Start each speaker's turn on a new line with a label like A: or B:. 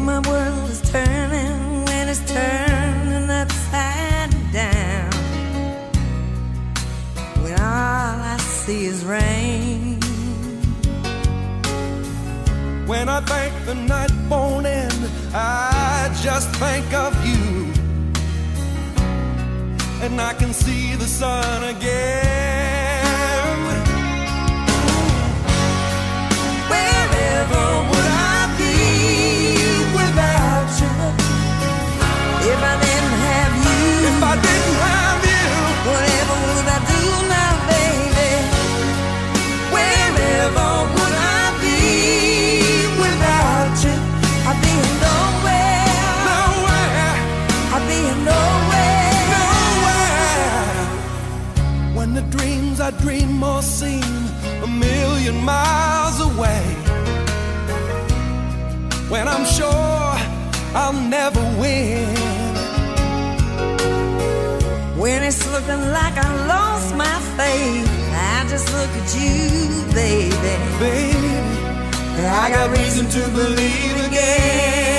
A: my world is turning, when it's turning upside down, when all I see is rain.
B: When I think the night won't end, I just think of you, and I can see the sun again.
A: Wherever would I be without you? If I didn't have you,
B: if I didn't have you,
A: whatever would I do now, baby? Wherever would I be without you? I'd be nowhere,
B: nowhere,
A: I'd be nowhere,
B: nowhere. When the dreams I dream all seem a million miles away, when I'm sure I'll never win,
A: when it's looking like I lost my faith, I just look at you, baby.
B: baby,
A: I got reason to believe again.